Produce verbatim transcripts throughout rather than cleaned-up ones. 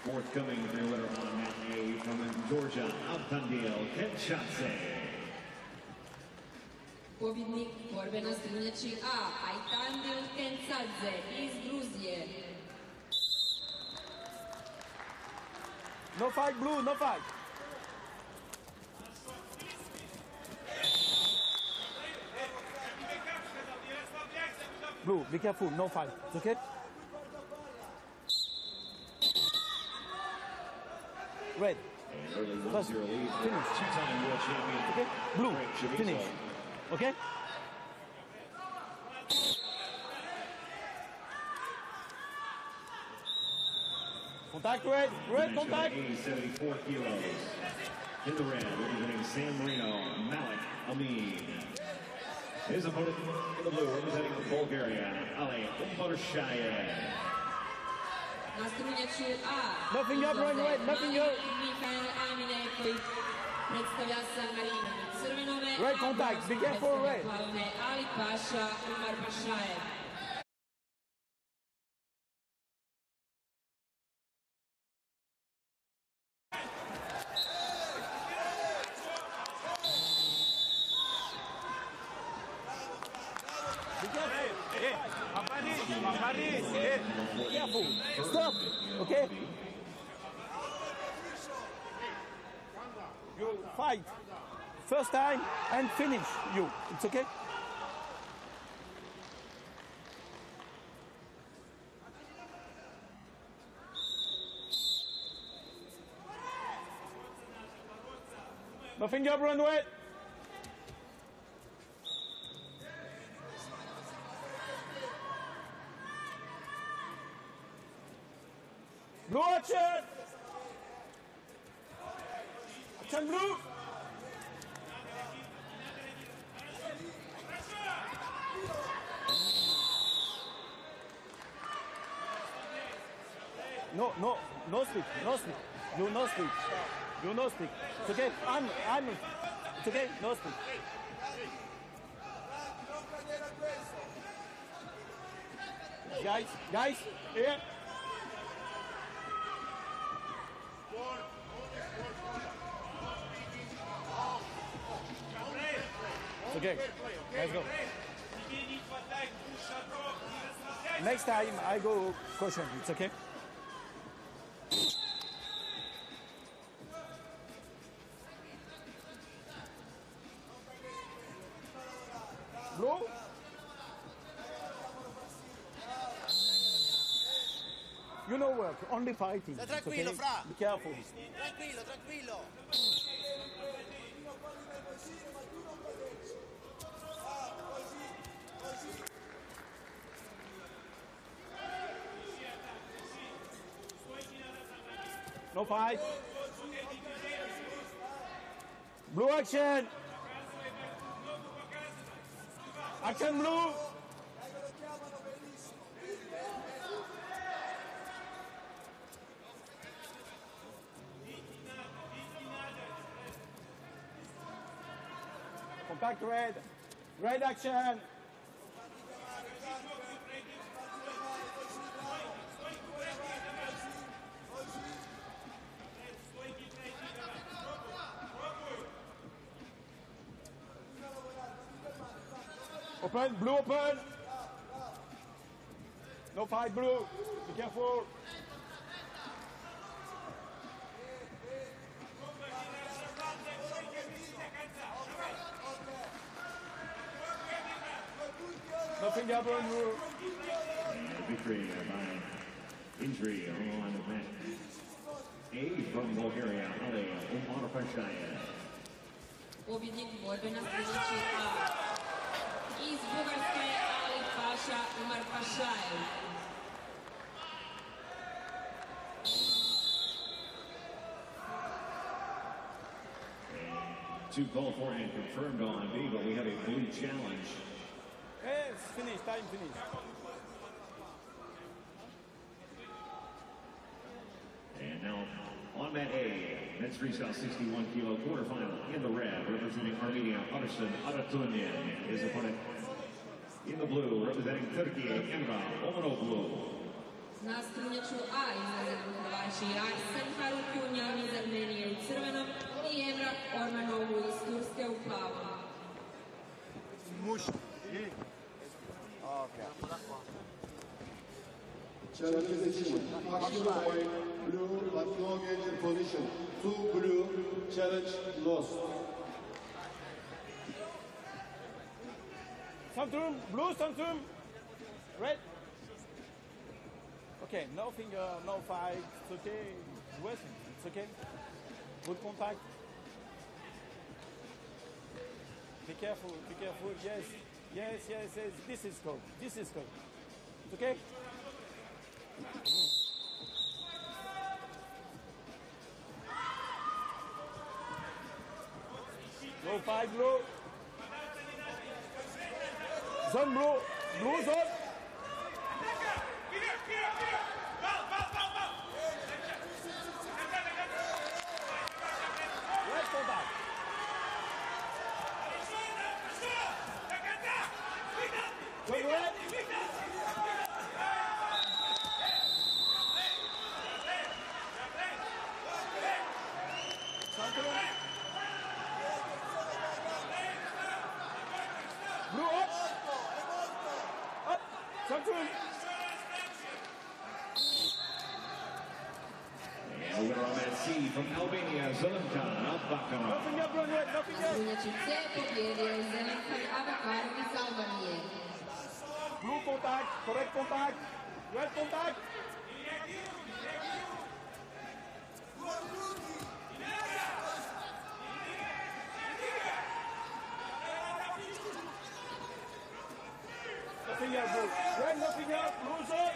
Forthcoming with your winner on mat A from Georgia, Avtandil Kentchadze. Pobjednik borbe na strunjači A, Avtandil Kentchadze iz Gruzije. No fight, blue, no fight. Blue, be careful, no fight. It's okay? Red. Early zero lead. Finish. Two-time world champion. Okay? Blue, finish. Okay? Contact, red. Red, contact. seventy-four kilos. In the red, representing San Marino, Malik Amin. His opponent in the blue, representing Bulgaria, Ali Umarshayev. Nothing up, run red, nothing up. Red contact, be careful, red. Ali Pasha Umarshayev. Careful. Stop. Okay? You fight. First time and finish you. It's okay? Nothing up, run away. Blue action! Action blue! No, no, no speak, no speak. You no speak. You no speak. It's okay. I'm, I'm, it's okay. No speak. Guys, guys, here. It's okay. Let's go. Next time I go caution. It's okay. Blue. You know work, only fighting. Sta tranquillo, okay? Fra. Be careful. Tranquillo, tranquillo. No fight. Blue action. Action blue. Contact red. Red action. Open, blue open. No fight, blue. Be careful. Nothing happened, blue. And victory by injury on the mat. A from Bulgaria, Ali Umarshayev. Pobjednik borbe na strunjači A. Iz Bugarske, Ali Pasha Umarshayev. Two called for and confirmed on B, but we have a blue challenge. Hey, it's finished, time finished. And now on mat A, men's freestyle sixty-one kilo quarterfinal in the red, representing Armenia, Arslan Aratunyan. His opponent in the blue, representing Turkey, Emrah Omanoglu. Na strunjaču A izlazi Hrvaška Znači Arsen Harutyunjan iz Armenije u crvenom i Emrah Ormanovu iz Turske u plavom. Challenge decision. Action point, blue, but no engage in position. Two blue, challenge lost. Santum, blue, Santum. Red. Okay, no finger, no fight. It's okay. West, it's okay. Good contact. Be careful, be careful. Yes, yes, yes, yes. This is good. This is good. It's okay. No fight, blue. Zone blue. Blue zone. Red contact. Zone red. Blue up. Up. Santum. Over on that C from Albania, Zelenkan Abakar. Nothing up, run red, nothing up. Strunjači C pobjedio je Zelenkan Abakar iz Albanije. Blue contact, correct contact. Red contact. Nothing up, blue. Red, nothing up. Blue zone.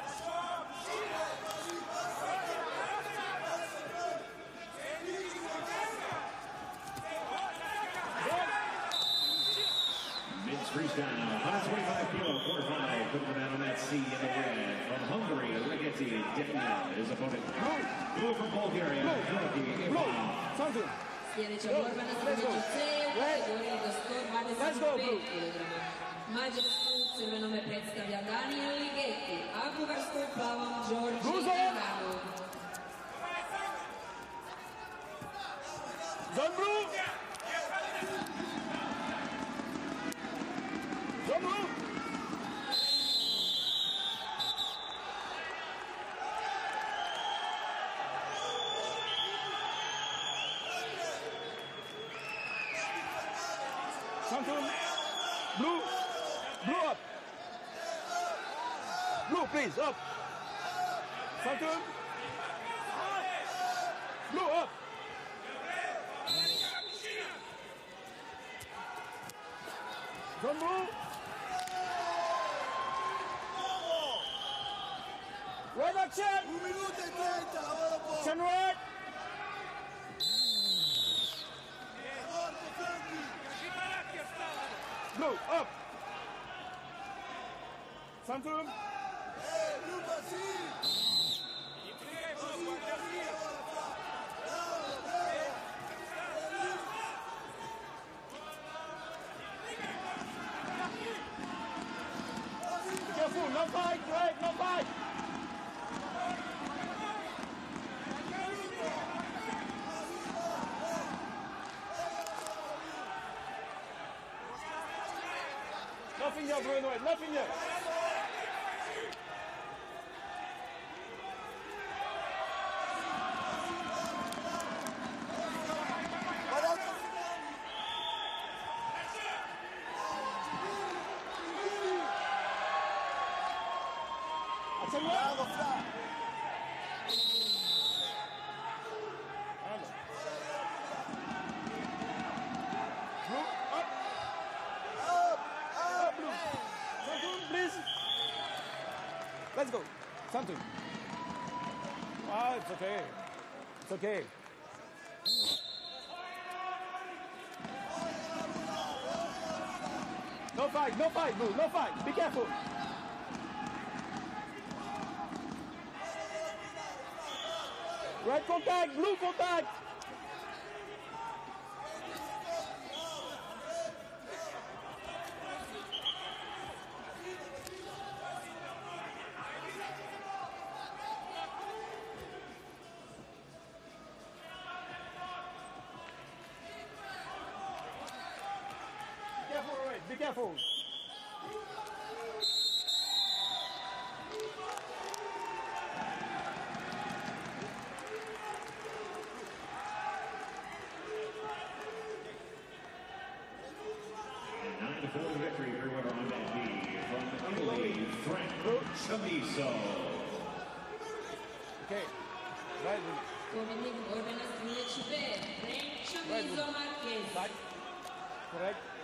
Men's freestyle, one twenty-five kilo quarterfinal, putting the man on that C in the red. From Hungary, Ligeti Detna, his opponent. Blue from Bulgaria, Georgi Blue. Ivan. Santum. Sljedeća borba na strunjači C u kategoriji do sto dvadeset pet kilograma. Mađarsku u crvenome predstavlja Daniel Ligeti, a Bugarsku u plavom Đorđe Ivanov. Zone blue. Zone blue. Santum. Blue. Blue up. Blue, please, up. Santum. Blue up. Zone blue. Red action. Un minuto e trenta, lavoro poco. Action red. Forte, Franchi. Blue up. Santum. Eh, Lupa, sì. Careful, no fight, red, no fight. Nothing yet, Bruno, nothing yet. Action red. Bravo, Fra. Blue, up. Up, up, blue. Santum, please. Let's go. Santum. Ah, it's okay. It's okay. No fight, no fight, blue, no fight. Be careful. Red contact, blue contact. careful. nine to four victory for winner on that knee from Italy, Frank Chamizo. Okay. Right. Pobjednik borbena sljedeći B, Frank Chamizo Marquez. Correct.